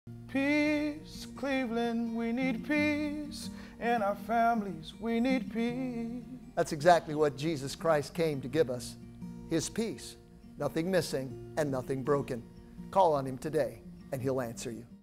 Peace, Cleveland, we need peace. In our families, we need peace. That's exactly what Jesus Christ came to give us. His peace. Nothing missing and nothing broken. Call on Him today and He'll answer you.